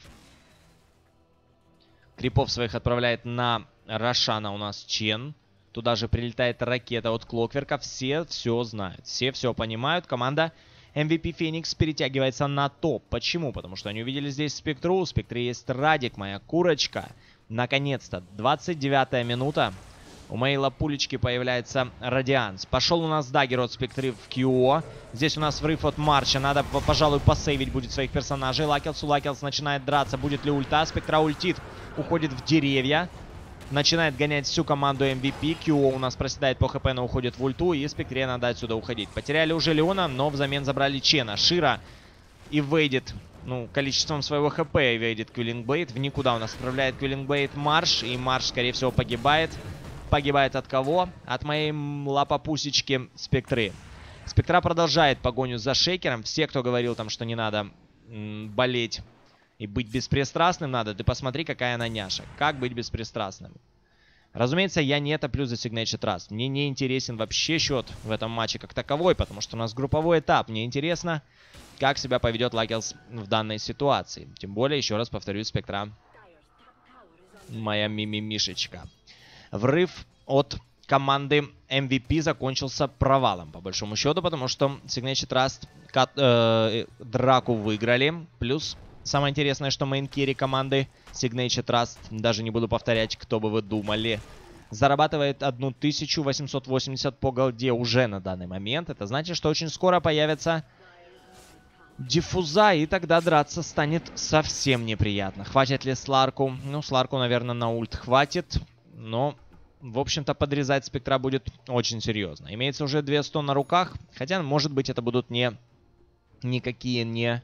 Крипов своих отправляет на Рошана у нас Чен. Туда же прилетает ракета от Клокверка. Все все знают, все все понимают. Команда эм ви пи Phoenix перетягивается на топ. Почему? Потому что они увидели здесь Спектру. У Спектры есть Радик, моя курочка. Наконец-то, двадцать девятая минута. У моей лапулечки появляется Радианс. Пошел у нас даггер от Спектры в КИО. Здесь у нас врыв от Марча. Надо, пожалуй, посейвить будет своих персонажей. Лакелсу. Лакелс начинает драться. Будет ли ульта? Спектра ультит. Уходит в деревья. Начинает гонять всю команду эм ви пи. КИО у нас проседает по хп, но уходит в ульту. И Спектре надо отсюда уходить. Потеряли уже Леона, но взамен забрали Чена. Шира и выйдет, ну, количеством своего хп выйдет Квиллинблейд. В никуда у нас отправляет Квиллинблейд Марш. И Марш, скорее всего, погибает. Погибает от кого? От моей лапопусечки Спектры. Спектра продолжает погоню за Шейкером. Все, кто говорил там, что не надо болеть и быть беспристрастным, надо. Ты посмотри, какая она няша. Как быть беспристрастным? Разумеется, я не топлю за Signature Trust. Мне не интересен вообще счет в этом матче как таковой, потому что у нас групповой этап. Мне интересно, как себя поведет Лакелс в данной ситуации. Тем более, еще раз повторюсь, Спектра моя мимимишечка. Врыв от команды эм ви пи закончился провалом, по большому счету, потому что Signature Trust кат, э, драку выиграли. Плюс, самое интересное, что мейн-керри команды Signature Trust, даже не буду повторять, кто бы вы думали, зарабатывает тысячу восемьсот восемьдесят по голде уже на данный момент. Это значит, что очень скоро появятся диффуза, и тогда драться станет совсем неприятно. Хватит ли Сларку? Ну, Сларку, наверное, на ульт хватит. Но, в общем-то, подрезать Спектра будет очень серьезно. Имеется уже двести на руках. Хотя, может быть, это будут не никакие не...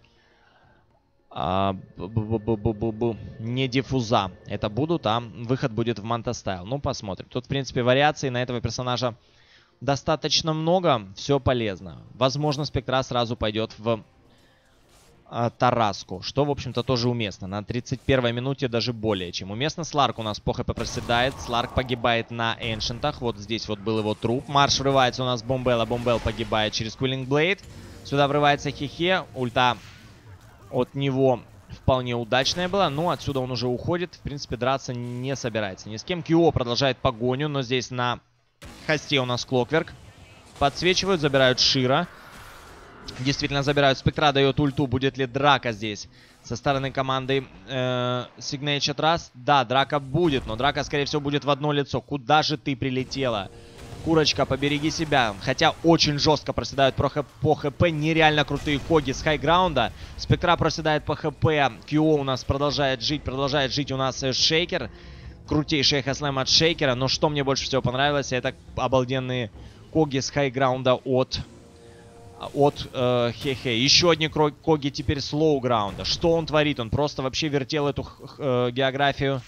А, бу -бу -бу -бу -бу -бу, не диффуза. Это будут, а выход будет в Мантастайл. Ну, посмотрим. Тут, в принципе, вариаций на этого персонажа достаточно много. Все полезно. Возможно, Спектра сразу пойдет в... Тараску, что, в общем-то, тоже уместно. На тридцать первой минуте даже более чем уместно. Сларк у нас по хп проседает. Сларк погибает на эншентах. Вот здесь вот был его труп. Марш врывается у нас Бомбелла. Бомбелл погибает через Квиллинблейд. Сюда врывается Хихе. Ульта от него вполне удачная была. Но отсюда он уже уходит. В принципе, драться не собирается ни с кем. кью о продолжает погоню, но здесь на хосте у нас Клокверк. Подсвечивают, забирают Шира. Действительно забирают Спектра, дает ульту. Будет ли драка здесь со стороны команды э, Signature Trust? Да, драка будет, но драка, скорее всего, будет в одно лицо. Куда же ты прилетела? Курочка, побереги себя. Хотя очень жестко проседают по хп. Нереально крутые коги с хайграунда. Спектра проседает по хп. кью о у нас продолжает жить. Продолжает жить у нас Шейкер. Крутейший хэслэм от Шейкера. Но что мне больше всего понравилось, это обалденные коги с хайграунда от... От э, Хе-Хе. Еще одни коги теперь с лоу-граунда. Что он творит? Он просто вообще вертел эту э, географию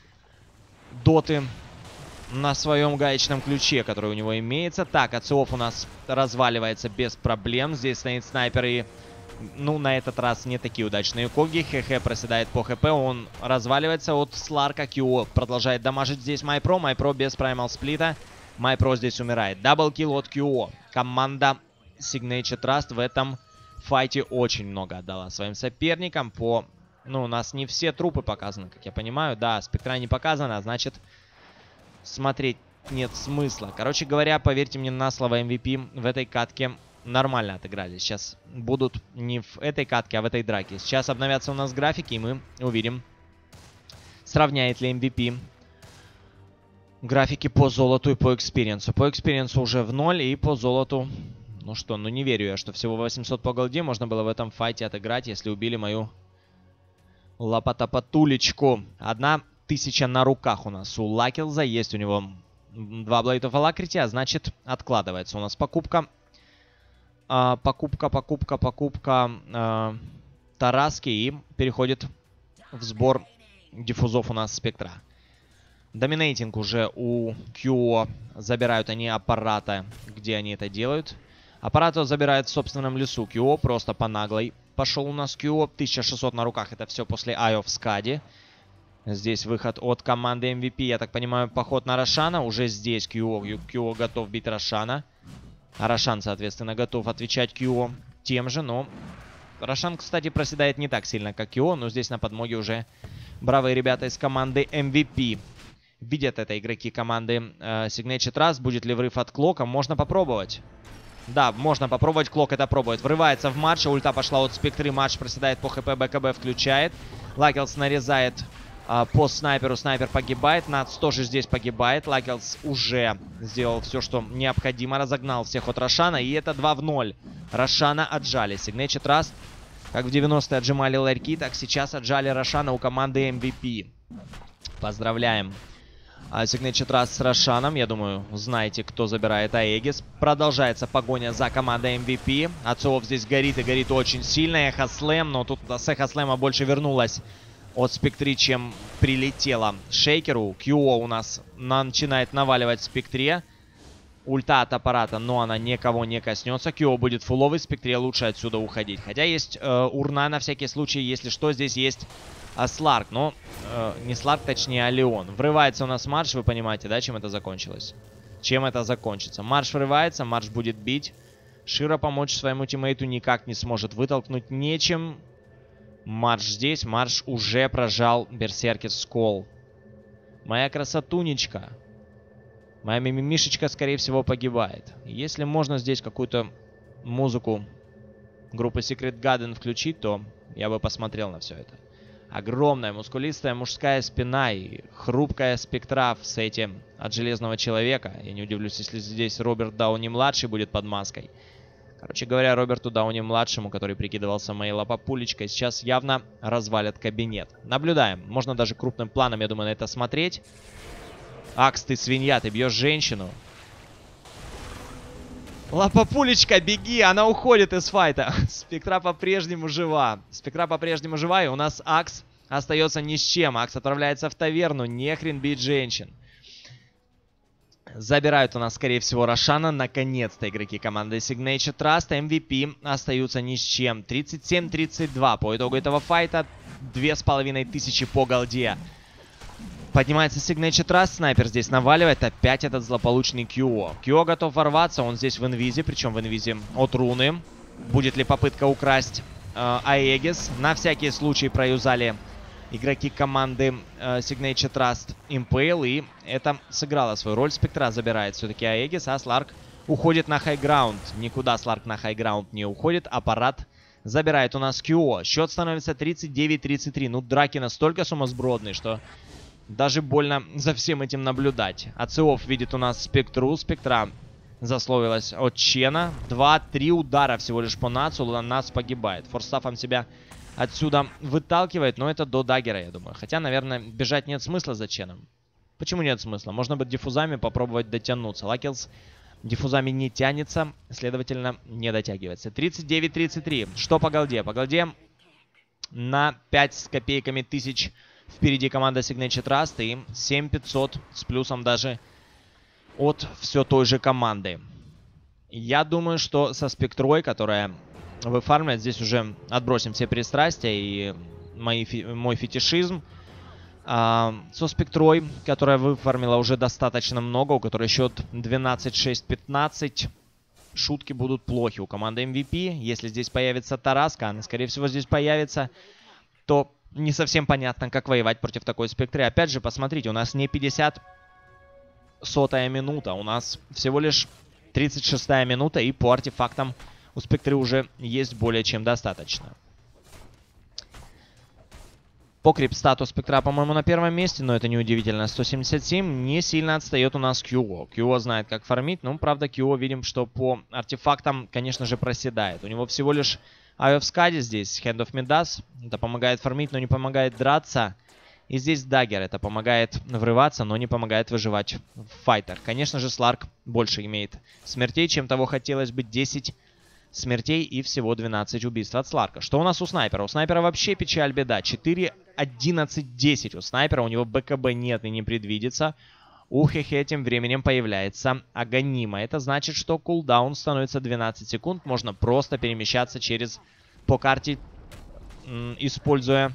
доты на своем гаечном ключе, который у него имеется. Так, Ациоф у нас разваливается без проблем. Здесь стоит снайпер и... Ну, на этот раз не такие удачные коги. Хе-Хе проседает по ХП. Он разваливается от Сларка. кью о продолжает дамажить здесь Майпро. Майпро без праймал сплита. Майпро здесь умирает. Даблкил от кью о. Команда Signature Trust в этом файте очень много отдала своим соперникам. По... Ну, у нас не все трупы показаны, как я понимаю. Да, Спектра не показано, а значит, смотреть нет смысла. Короче говоря, поверьте мне на слово, эм ви пи в этой катке нормально отыграли. Сейчас будут не в этой катке, а в этой драке. Сейчас обновятся у нас графики, и мы увидим, сравняет ли эм ви пи графики по золоту и по экспириенсу. По экспириенсу уже в ноль, и по золоту... Ну что, ну не верю я, что всего восемьсот по голде можно было в этом файте отыграть, если убили мою лопатопатулечку. Одна тысяча на руках у нас у Лакилза. Есть у него два Blade of Alacrity, а значит откладывается у нас покупка. А, покупка, покупка, покупка а, Тараски, и переходит в сбор диффузов у нас Спектра. Доминейтинг уже у кью о. Забирают они аппарата, где они это делают. Аппарат забирает в собственном лесу. кью о просто по наглой пошел у нас кью о. тысяча шестьсот на руках. Это все после Eye of Skadi. Здесь выход от команды эм ви пи. Я так понимаю, поход на Рошана. Уже здесь кью о. кью о готов бить Рошана. А Рошан, соответственно, готов отвечать кью о тем же. Но Рошан, кстати, проседает не так сильно, как кью о. Но здесь на подмоге уже бравые ребята из команды эм ви пи. Видят это игроки команды э, Signature Trust. Будет ли врыв от Клока? Можно попробовать. Да, можно попробовать. Клок это пробует. Врывается в матч. Ульта пошла от Спектры. Матч проседает по хп. БКБ включает. Лакелс нарезает а, по снайперу. Снайпер погибает. Нац тоже здесь погибает. Лакелс уже сделал все, что необходимо. Разогнал всех от Рошана. И это два в ноль. Рошана отжали. Signature Trust, как в девяностые отжимали ларьки, так сейчас отжали Рошана у команды эм ви пи. Поздравляем Signature Trust с Рошаном. Я думаю, знаете, кто забирает Аегис. Продолжается погоня за командой эм ви пи. Ациоф здесь горит, и горит очень сильно. Эхослэм, но тут с Эхослэма больше вернулась от Спектры, чем прилетела Шейкеру. кью о у нас начинает наваливать Спектре. Ульта от аппарата, но она никого не коснется. кью о будет фуловый, Спектре лучше отсюда уходить. Хотя есть э, урна на всякий случай, если что, здесь есть а Сларк, но э, не Сларк, точнее, а Леон. Врывается у нас Марш, вы понимаете, да, чем это закончилось? Чем это закончится? Марш врывается, Марш будет бить. Шира помочь своему тиммейту никак не сможет, вытолкнуть нечем. Марш здесь, Марш уже прожал Берсеркер Скол. Моя красотунечка. Моя мимимишечка, скорее всего, погибает. Если можно здесь какую-то музыку группы Secret Garden включить, то я бы посмотрел на все это. Огромная, мускулистая мужская спина и хрупкая Спектра в сете от Железного Человека. Я не удивлюсь, если здесь Роберт Дауни-младший будет под маской. Короче говоря, Роберту Дауни-младшему, который прикидывался моей лопапулечкой, сейчас явно развалят кабинет. Наблюдаем. Можно даже крупным планом, я думаю, на это смотреть. Акс, ты свинья, ты бьешь женщину. Лапапулечка, беги, она уходит из файта. Спектра по-прежнему жива. Спектра по-прежнему жива, и у нас Акс остается ни с чем. Акс отправляется в таверну, нехрен бить женщин. Забирают у нас, скорее всего, Рошана. Наконец-то игроки команды Signature Trust. эм ви пи остаются ни с чем. тридцать семь тридцать два по итогу этого файта. Две с половиной тысячи по голде. Поднимается Signature Trust, снайпер здесь наваливает, опять этот злополучный кью о. кью о готов ворваться, он здесь в инвизе, причем в инвизе от руны. Будет ли попытка украсть э, Аегис. На всякий случай проюзали игроки команды э, Signature Trust Impale. И это сыграло свою роль. Спектра забирает все-таки Аегис, а Сларк уходит на хайграунд. Никуда Сларк на хайграунд не уходит. Аппарат забирает у нас Кьюо. Счет становится тридцать девять тридцать три. Ну, драки настолько сумасбродные, что даже больно за всем этим наблюдать. Ациов видит у нас Спектру. Спектра засловилась от Чена. два-три удара всего лишь по Нацу. Нац погибает. Форстафом себя отсюда выталкивает, но это до даггера, я думаю. Хотя, наверное, бежать нет смысла за Ченом. Почему нет смысла? Можно быть диффузами попробовать дотянуться. Лакелс диффузами не тянется, следовательно, не дотягивается. тридцать девять тридцать три. Что по голде? По голде на пять с копейками тысяч впереди команда Signature Trust и семь пятьсот с плюсом даже от все той же команды. Я думаю, что со Спектрой, которая выфармливает, здесь уже отбросим все пристрастия и мои, мой фетишизм. А, со Спектрой, которая выфармила уже достаточно много, у которой счет двенадцать шесть пятнадцать. Шутки будут плохи у команды эм ви пи. Если здесь появится Тараска, она, скорее всего, здесь появится, то не совсем понятно, как воевать против такой Спектры. Опять же, посмотрите, у нас не пятьдесят сотая минута, у нас всего лишь тридцать шестая минута, и по артефактам у Спектры уже есть более чем достаточно. По крипстату Спектра, по-моему, на первом месте, но это неудивительно. сто семьдесят семь. Не сильно отстает у нас Кьюо. Кьюо знает, как фармить. Ну, правда, Кьюо видим, что по артефактам, конечно же, проседает. У него всего лишь Eye of Skadi здесь, Hand of Midas. Это помогает фармить, но не помогает драться. И здесь Даггер. Это помогает врываться, но не помогает выживать в файтер. Конечно же, Сларк больше имеет смертей, чем того хотелось бы. десять смертей и всего двенадцать убийств от Сларка. Что у нас у снайпера? У снайпера вообще печаль, беда. четыре одиннадцать десять у снайпера. У него БКБ нет и не предвидится. У Хехе тем временем появляется Аганима. Это значит, что кулдаун становится двенадцать секунд. Можно просто перемещаться через по карте, используя,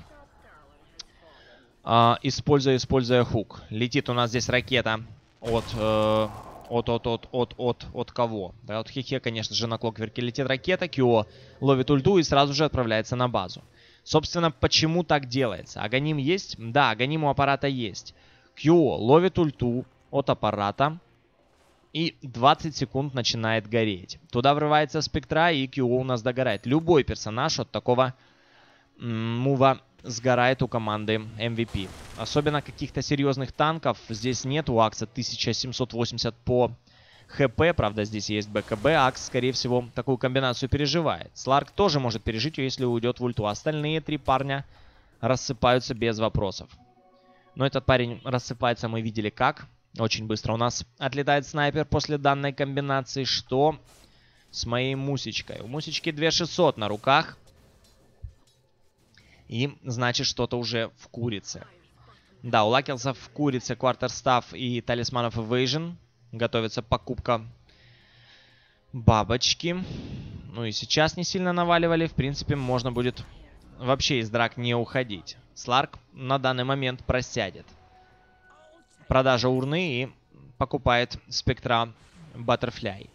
э, используя, используя хук. Летит у нас здесь ракета от... Э, От, от, от, от, от, от кого? Да, от Хехе, конечно же, на Клокверке летит ракета. Кьюо ловит ульту и сразу же отправляется на базу. Собственно, почему так делается? Аганим есть? Да, Аганим у аппарата есть. Кьюо ловит ульту от аппарата. И двадцать секунд начинает гореть. Туда врывается Спектра, и Кьюо у нас догорает. Любой персонаж от такого мува сгорает у команды эм ви пи. Особенно каких-то серьезных танков здесь нет. У Акса тысяча семьсот восемьдесят по ХП. Правда, здесь есть БКБ. Акс, скорее всего, такую комбинацию переживает. Сларк тоже может пережить ее, если уйдет в ульту. Остальные три парня рассыпаются без вопросов. Но этот парень рассыпается, мы видели как. Очень быстро у нас отлетает снайпер после данной комбинации. Что с моей Мусечкой? У Мусечки две тысячи шестьсот на руках. И, значит, что-то уже в курице. Да, у Лакелсов в курице Quarterstaff и Талисманов Evasion. Готовится покупка бабочки. Ну и сейчас не сильно наваливали. В принципе, можно будет вообще из драк не уходить. Сларк на данный момент просядет. Продажа урны и покупает Спектра Баттерфляй.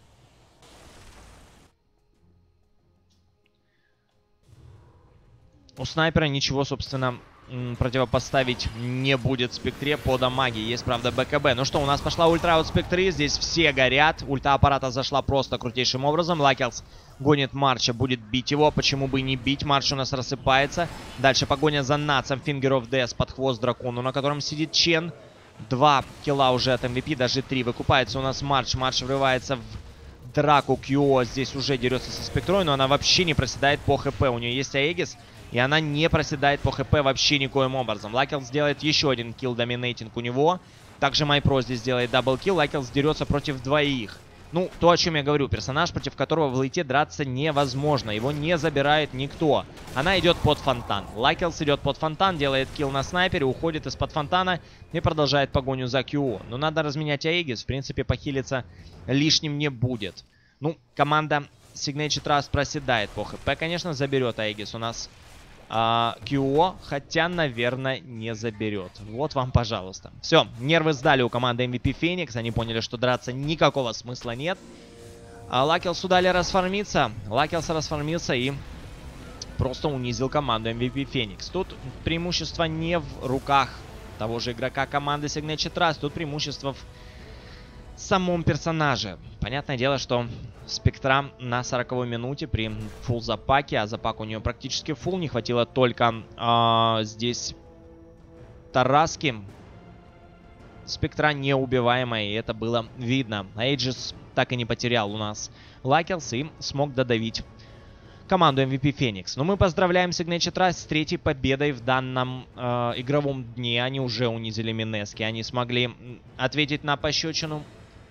У снайпера ничего, собственно, противопоставить не будет Спектре по дамаге. Есть, правда, БКБ. Ну что, у нас пошла ультра от Спектры. Здесь все горят. Ульта аппарата зашла просто крутейшим образом. Лакелс гонит Марча, будет бить его. Почему бы и не бить? Марч у нас рассыпается. Дальше погоня за Нацем. Finger of Death под хвост дракону, на котором сидит Чен. Два килла уже от эм ви пи, даже три. Выкупается у нас Марч. Марч врывается в драку. Кьюо здесь уже дерется со Спектрой, но она вообще не проседает по ХП. У нее есть Аегис. И она не проседает по ХП вообще никоим образом. Лакелс делает еще один килл, доминейтинг у него. Также Майпро здесь делает даблкилл. Лакелс дерется против двоих. Ну, то, о чем я говорю. Персонаж, против которого в лейте драться невозможно. Его не забирает никто. Она идет под фонтан. Лакелс идет под фонтан, делает килл на снайпере, уходит из-под фонтана и продолжает погоню за Кьюо. Но надо разменять Аегис. В принципе, похилиться лишним не будет. Ну, команда Signature Trust проседает по ХП. Конечно, заберет Аегис у нас Кьюо, хотя, наверное, не заберет. Вот вам, пожалуйста. Все, нервы сдали у команды эм ви пи Феникс. Они поняли, что драться никакого смысла нет. А Лакелсу дали расфармиться. Лакелс расфармился и просто унизил команду эм ви пи Phoenix. Тут преимущество не в руках того же игрока команды Signature Trust, тут преимущество в самом персонаже. Понятное дело, что Спектра на сороковой минуте при фулл запаке, а запак у нее практически фулл, не хватило только э, здесь Тараски. Спектра неубиваемая, и это было видно. Aegis так и не потерял у нас Лакелс и смог додавить команду эм ви пи Phoenix. Но мы поздравляем Signature Trust с третьей победой в данном э, игровом дне. Они уже унизили Минески, они смогли ответить на пощечину.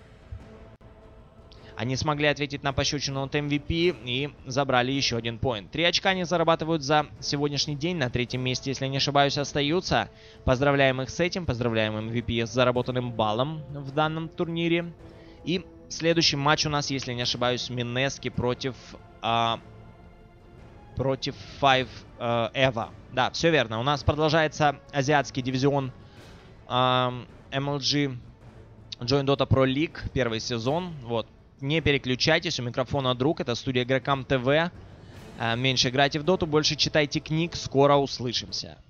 Они смогли ответить на пощечину от эм ви пи и забрали еще один поинт. Три очка они зарабатывают за сегодняшний день. На третьем месте, если не ошибаюсь, остаются. Поздравляем их с этим. Поздравляем эм ви пи с заработанным баллом в данном турнире. И следующий матч у нас, если не ошибаюсь, Минески против... А, против Five uh, Eva. Да, все верно. У нас продолжается азиатский дивизион uh, эм эл джи Join Dota Pro League. Первый сезон. Вот. Не переключайтесь, у микрофона друг, это студия Игрокам ТВ. Меньше играйте в доту, больше читайте книг, скоро услышимся.